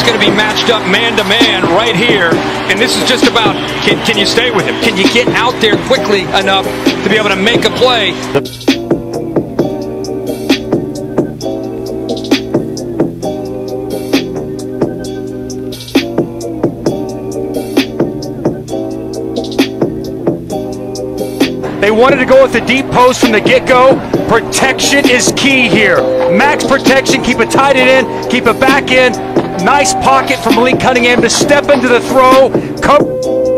going to be matched up man-to-man right here. And this is just about, can you stay with him? Can you get out there quickly enough to be able to make a play? They wanted to go with the deep post from the get-go. Protection is key here. Max protection, keep it tight in, keep it back in. Nice pocket from Malik Cunningham to step into the throw.